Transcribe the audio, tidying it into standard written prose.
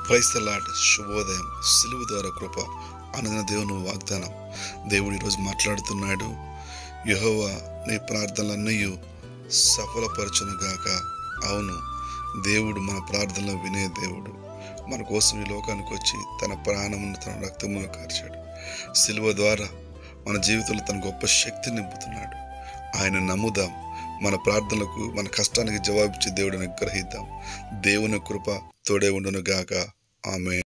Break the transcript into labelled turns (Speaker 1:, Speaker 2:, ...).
Speaker 1: Praise the lord. శుభోదయం. సిలువ ద్వారా కృప అనుదిన దేవుని వాగ్దానం. దేవుడు ఈరోజు మాట్లాడుతున్నాడు. యెహోవా నీ ప్రార్థనలన్నీ సఫలపరచునుగాక. అవును, దేవుడు మన ప్రార్థనలు వినే దేవుడు. మన కోసం ఈ లోకానికి వచ్చి తన ప్రాణమును తన రక్తమును కార్చాడు. సిలువ ద్వారా మన జీవితంలో తన గొప్ప శక్తిని నింపుతున్నాడు. ఆయన నమ్ముదాం. మన ప్రార్థనలకు, మన కష్టానికి జవాబిచ్చే దేవుడిని గ్రహిద్దాం. దేవుని కృప తోడే ఉండును గాక. ఆమేన్.